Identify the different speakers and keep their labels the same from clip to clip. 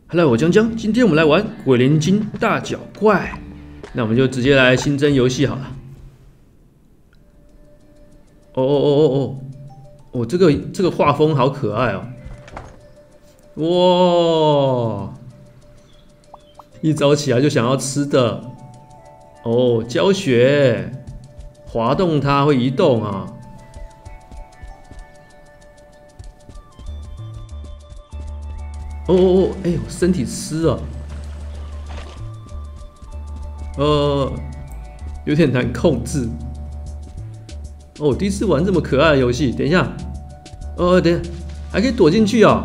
Speaker 1: Hello， 我江江，今天我们来玩鬼灵精大脚怪，那我们就直接来新增游戏好了。哦，这个画风好可爱哦！哇，一早起来就想要吃的哦，教学，滑动它会移动啊。 哎呦，身体湿了，有点难控制。哦，第一次玩这么可爱的游戏，等一下，等一下，还可以躲进去啊！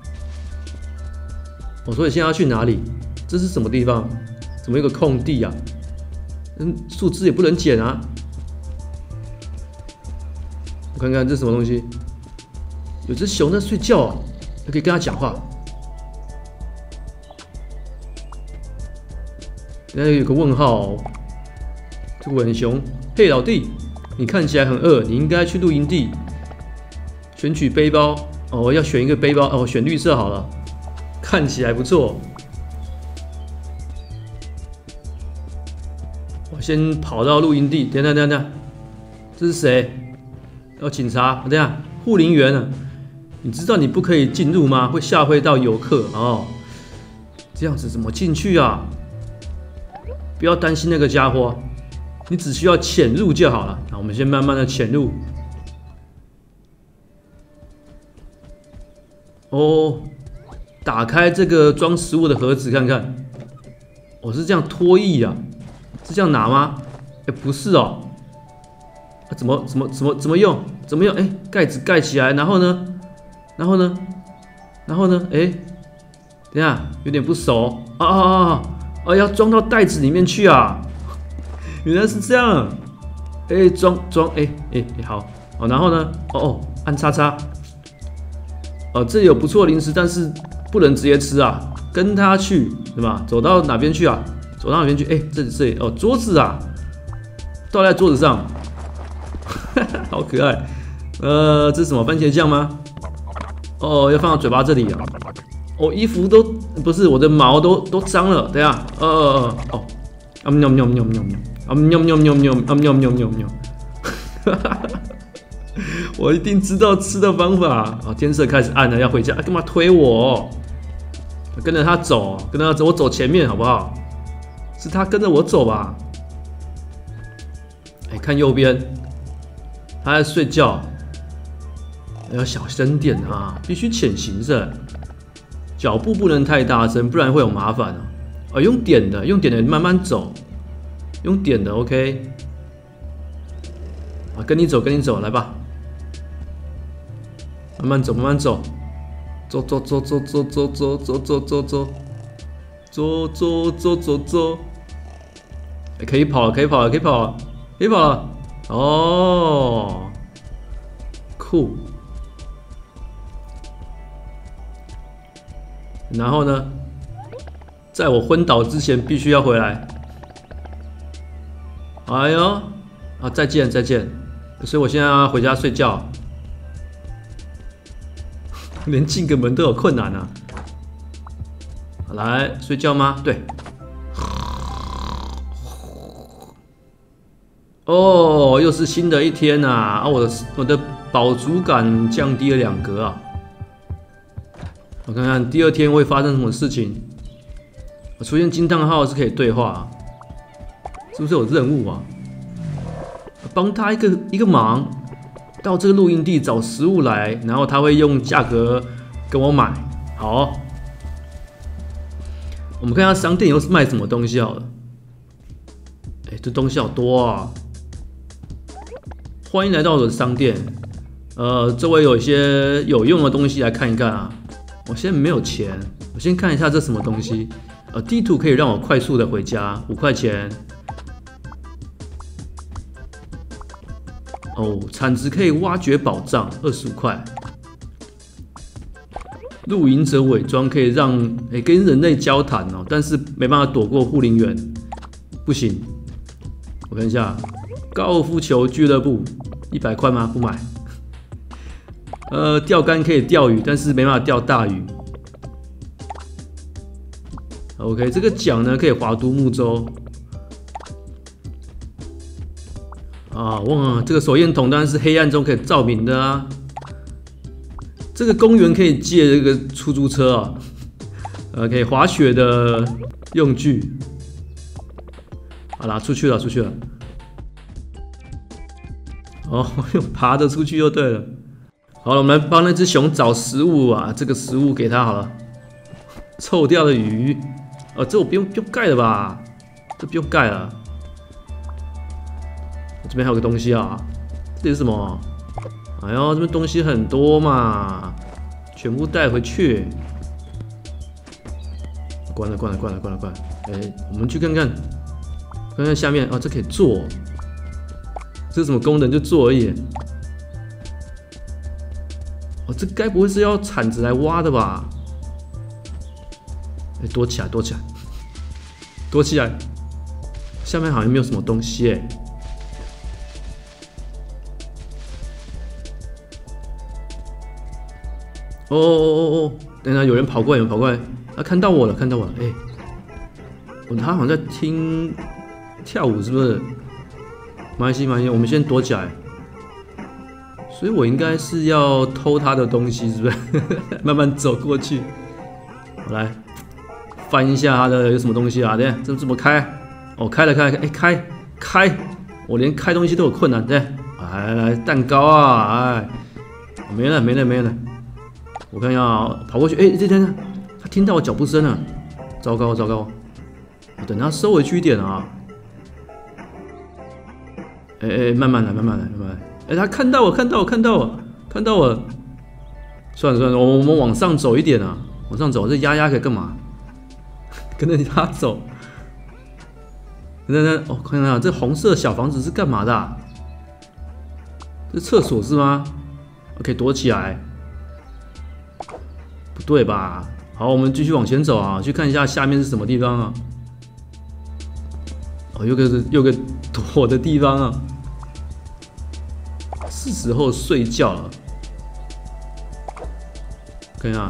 Speaker 1: 所以现在要去哪里？这是什么地方？怎么有个空地啊？树枝也不能捡啊！我看看这是什么东西？有只熊在睡觉啊，还可以跟它讲话。 那有个问号哦，这个文熊，嘿老弟，你看起来很饿，你应该去露营地选取背包哦，要选一个背包哦，选绿色好了，看起来不错。我先跑到露营地，等等，这是谁？要警察？等下，护林员啊，你知道你不可以进入吗？会吓坏到游客哦。这样子怎么进去啊？ 不要担心那个家伙，你只需要潜入就好了。那我们先慢慢的潜入。哦，打开这个装食物的盒子看看。是这样脱衣啊？是这样拿吗？不是哦。怎么用？怎么用？盖子盖起来，然后呢？等一下，有点不熟要装到袋子里面去啊！原来是这样，装，好，然后呢？按叉叉，这里有不错的零食，但是不能直接吃啊，跟他去，对吧？走到哪边去啊？走到哪边去？这里桌子啊，倒在桌子上，好可爱。这是什么？番茄酱吗？要放到嘴巴这里啊。 衣服都不是，我的毛都脏了。等一下，我一定知道吃的方法。天色开始暗了，要回家。干嘛推我？跟着他走，我走前面好不好？是他跟着我走吧？看右边，他在睡觉，要小声点啊，必须潜行着。 脚步不能太大声，不然会有麻烦用点的，慢慢走，用点的 ，OK。跟你走，来吧，慢慢走，走，可以跑了，哦，酷。 然后呢，在我昏倒之前必须要回来。再见。所以我现在要回家睡觉，连进个门都有困难啊。来睡觉吗？对。又是新的一天啊！我的饱足感降低了2格啊。 我看看第2天会发生什么事情。出现惊叹号是可以对话，是不是有任务啊？帮他一个忙，到这个露营地找食物来，然后他会用价格跟我买。好，我们看下商店又是卖什么东西好了。这东西好多啊！欢迎来到我的商店。周围有一些有用的东西来看一看啊。 我现在没有钱，我先看一下这什么东西。地图可以让我快速的回家，5块钱。铲子可以挖掘宝藏，25块。露营者伪装可以让跟人类交谈但是没办法躲过护林员，不行。我看一下，高尔夫球俱乐部100块吗？不买。钓竿可以钓鱼，但是没办法钓大鱼。 OK， 这个桨呢可以划独木舟。啊，哇，这个手电筒当然是黑暗中可以照明的啊。这个公园可以借这个出租车啊，可以滑雪的用具。好啦，出去了，出去了。哦，用爬着出去就对了。好了，我们来帮那只熊找食物啊，这个食物给它好了。臭掉的鱼，这我不用盖了吧？这不用盖了。这边还有个东西啊，这是什么？哎呦，这边东西很多嘛，全部带回去。关了。哎，我们去看看下面啊，这可以做。这是什么功能？就做而已。哦，这该不会是要铲子来挖的吧？哎，躲起来！下面好像没有什么东西哎。哦！等等，有人跑过来，他看到我了，哎，他好像在听跳舞，是不是？没关系，我们先躲起来。所以我应该是要偷他的东西，是不是？慢慢走过去，我来翻一下他的有什么东西啊？对，这怎么开？哦，开了，哎，开！我连开东西都有困难，对，来，蛋糕啊，哎，没了。我看一下啊，跑过去，哎，这他听到我脚步声了，糟糕！我等他收回去一点啊。哎，慢慢来。哎，他看到我，算了，我们往上走一点啊，往上走，这丫可以干嘛？跟着他走。等，我看看这红色小房子是干嘛的啊？这厕所是吗？可以躲起来。不对吧？好，我们继续往前走啊，去看一下下面是什么地方啊？哦，有个躲的地方啊。是时候睡觉了。看一下，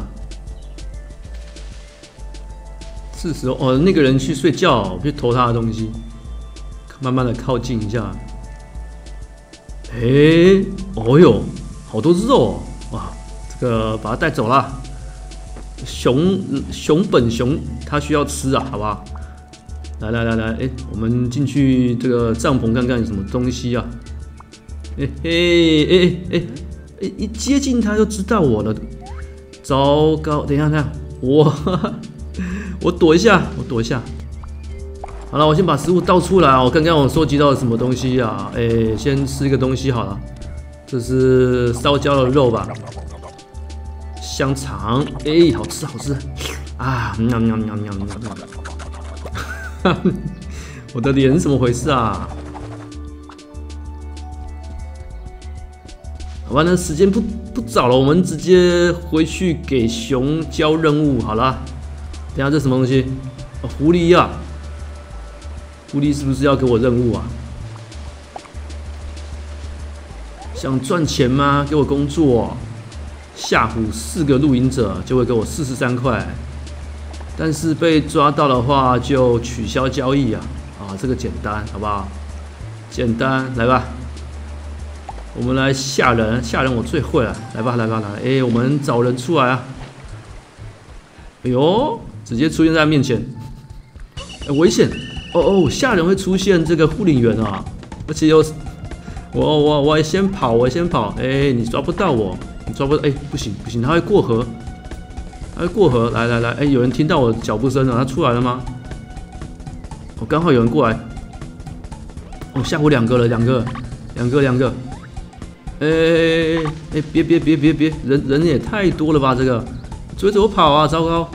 Speaker 1: 是时候哦，那个人去睡觉，我去偷他的东西，慢慢的靠近一下。哎，哦哟，好多肉哦！哇，这个把它带走了。熊本熊它需要吃啊，好不好？来，哎，我们进去这个帐篷看看有什么东西啊？哎，一接近它就知道我了，糟糕！等一下，我躲一下。好了，我先把食物倒出来啊，我看看我收集到了什么东西啊？哎，先吃一个东西好了，这是烧焦的肉吧？香肠，哎，好吃啊！我的脸是怎么回事啊？好吧，那时间不早了，我们直接回去给熊交任务好了。等一下这什么东西？哦，狐狸啊！狐狸是不是要给我任务啊？想赚钱吗？给我工作！吓唬4个露营者就会给我43块，但是被抓到的话就取消交易啊！这个简单，好不好？简单，来吧，我们来吓人我最会了，来吧！哎，我们找人出来啊！哎呦，直接出现在他面前，危险！哦，吓人会出现这个护林员啊，而且有我先跑，哎，你抓不到我。你抓不到，哎，不行，他会过河，来，哎，有人听到我脚步声了，他出来了吗？刚好有人过来，吓唬2个了，两个，哎，别，人也太多了吧，这个追着我跑啊，糟糕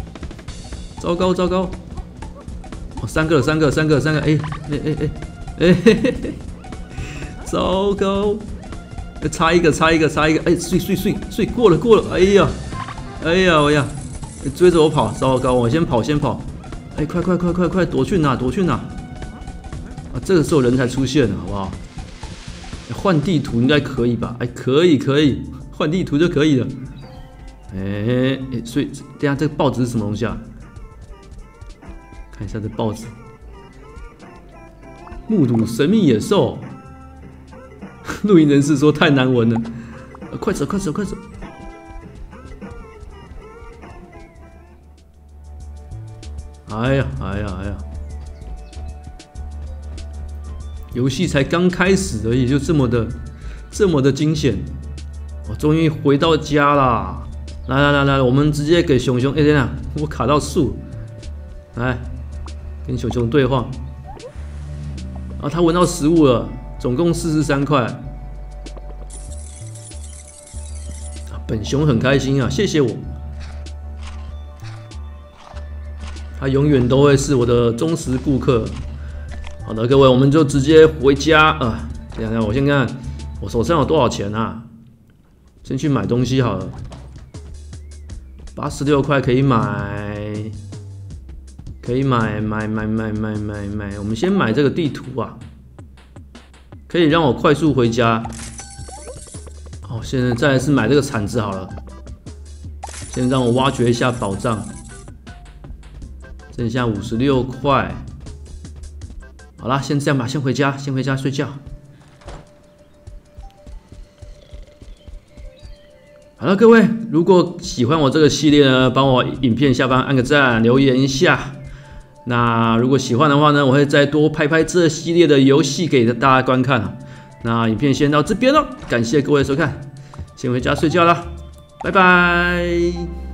Speaker 1: ，3个，哎，糟糕。差一个，哎，睡过了，哎呀，追着我跑，糟糕，我先跑，哎，快，躲去哪？这个时候人才出现了，好不好？换地图应该可以吧？哎，可以，换地图就可以了。哎，所以等一下这个报纸是什么东西啊？ 看一下这报纸，目睹神秘野兽。露营人士说太难闻了，快走快走快走！哎呀哎呀哎呀！游戏才刚开始而已，就这么的惊险。我终于回到家啦！来，我们直接给熊熊，等等，我卡到树，来跟熊熊对话。啊，他闻到食物了，总共43块。本熊很开心啊，谢谢我。他永远都会是我的忠实顾客。好的，各位，我们就直接回家啊。等一下，我先看我手上有多少钱啊？先去买东西好了。86块可以买，买。我们先买这个地图啊，可以让我快速回家。好，现在再来是买这个铲子好了。先让我挖掘一下宝藏。剩下56块。好啦，先这样吧，先回家睡觉。好了，各位，如果喜欢我这个系列呢，帮我影片下方按个赞，留言一下。那如果喜欢的话呢，我会再多拍这系列的游戏给大家观看。那影片先到这边了，感谢各位的收看，先回家睡觉了，拜拜。